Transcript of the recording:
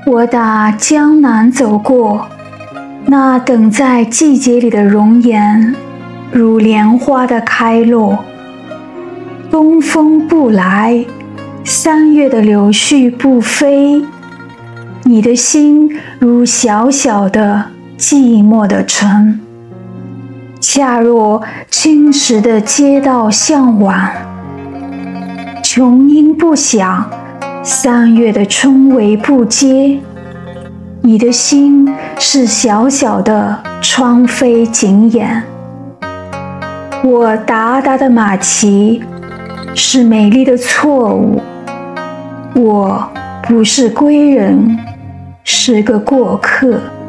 我打江南走过，那等在季节里的容颜，如莲花的开落。东风不来，3月的柳絮不飞，你的心如小小的寂寞的城，恰若青石的街道向晚。琼音不响，3月的春雷不接，你的心是小小的窗扉紧掩。我达达的马蹄是美丽的错误，我不是归人，是个过客。